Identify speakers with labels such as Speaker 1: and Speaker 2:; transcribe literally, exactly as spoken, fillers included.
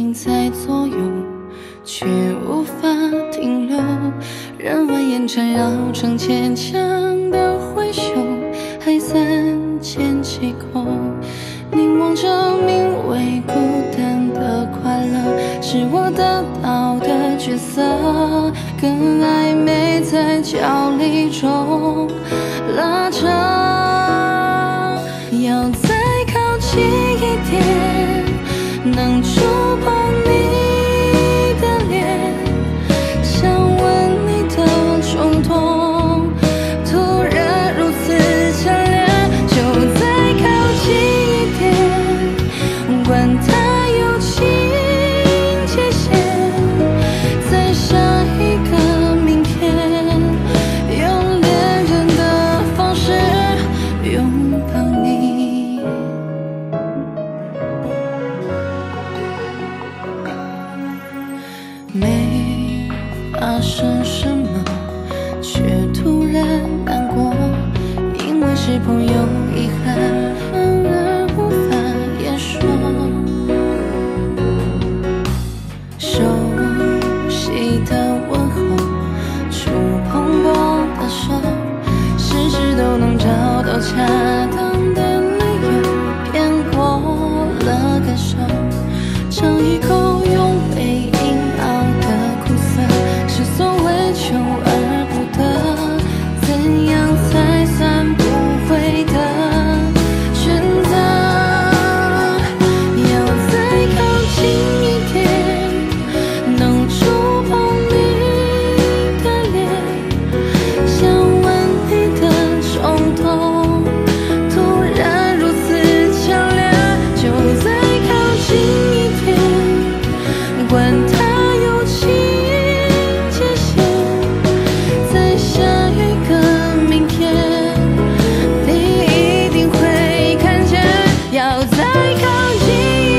Speaker 1: 影在左右，却无法停留。人蜿蜒缠绕成牵强的挥袖，还三缄其口，凝望着名为孤单的快乐，是我得到的角色，跟暧昧在角力中拉扯。要再靠近一点，能触碰你的脸，想吻你的冲动突然如此强烈。就再靠近一点，管它有情界限，在下一个明天，用恋人的方式拥抱你。没发生什么，却突然难过，因为是朋友，遗憾而无法言说。熟悉的问候，触碰过的手，时时都能找到恰当的理由，骗过了感受，尝一口用回应熬的苦涩，是所谓求而不得，怎样才算不会的选择？要再靠近一点，能触碰你的脸，想吻你的冲动突然如此强烈。就再靠近一点，管它有情界限，在下一个明天，你一定会看见。要再靠近